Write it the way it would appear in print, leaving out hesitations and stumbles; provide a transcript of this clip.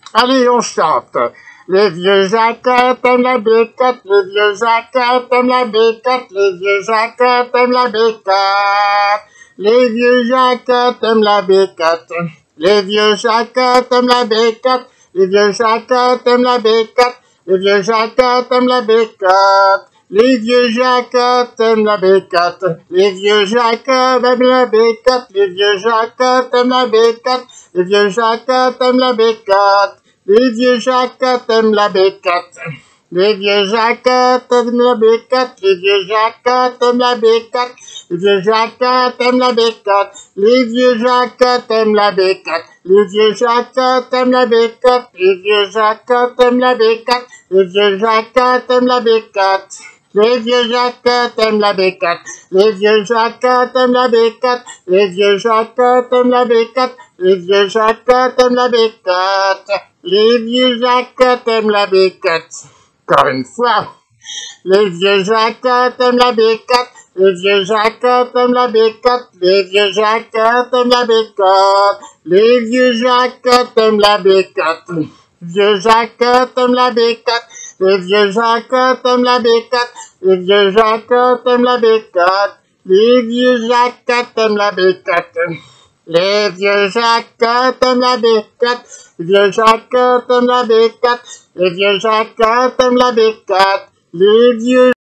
Allez, on chante. Les vieux Jacques aiment la bécotte, les vieux Jacques aiment la bécotte, les vieux Jacques aiment la bécotte. Les vieux Jacques aiment la bécotte, les vieux Jacques aiment la bécotte, les vieux Jacques aiment la bécotte, les vieux Jacques aiment la bécotte. Les vieux Jacques aiment la bécotte, les vieux Jacques aiment la bécotte, les vieux Jacques aiment la bécotte, les vieux Jacques aiment la bécotte. Les vieux Jacques aiment la bécotte. Les vieux Jacques aiment la bécotte. Les vieux Jacques aiment la bécotte. Les vieux Jacques aiment la bécotte. Les vieux Jacques aiment la bécotte. Les vieux Jacques aiment la bécotte. Les vieux Jacques aiment la bécotte. Les vieux Jacques aiment la bécotte. Les vieux Jacques aiment la bécotte. Les vieux Jacques aiment la bécotte. Les vieux Jacques aiment la bécotte. Les vieux Jacques aiment la bécotte. Les vieux Jacques aiment la bécotte. Encore une fois. Les vieux Jacques aiment la bécotte. Les vieux Jacques aiment la bécotte. Les vieux Jacques aiment la bécotte. Les vieux Jacques aiment la bécotte. Vieux Jacques aiment la bécotte. Les vieux Jacques aiment la bécotte. Les vieux Jacques aiment la bécotte. Les vieux Jacques aiment la bécotte. Les vieux Jacques aiment la bécotte. Les vieux Jacques aiment la bécotte. Les vieux Jacques aiment la bécotte. Les vieux